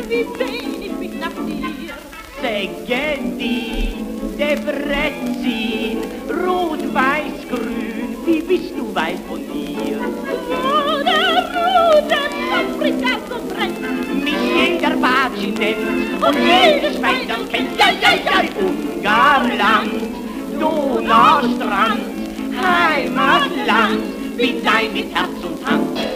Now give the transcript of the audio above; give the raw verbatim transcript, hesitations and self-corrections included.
wie sehn ich mich nach dir. Sägen die, der Bretzin, rot, weiß, grün, wie bist du weit von dir? Ruder, Ruder, so spricht er so frech. Mich jeder Batschi nennt und jedes Schwein das kennt. Ja, ja, ja, Ungarland, Donaustrand, Heimatland, bin dein mit Herz und Hand.